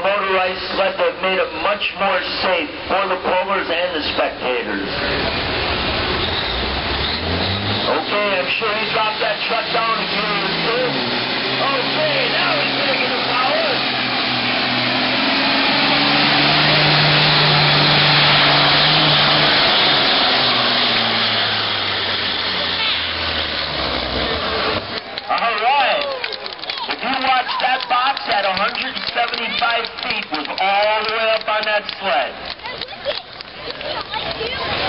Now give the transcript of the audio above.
motorized sled that made it much more safe for the pullers and the spectators. Okay, I'm sure he dropped that truck down a gear or two. Okay, now he's going to get the power. All right. If you watch that box at 175 feet was all the way up on that sled.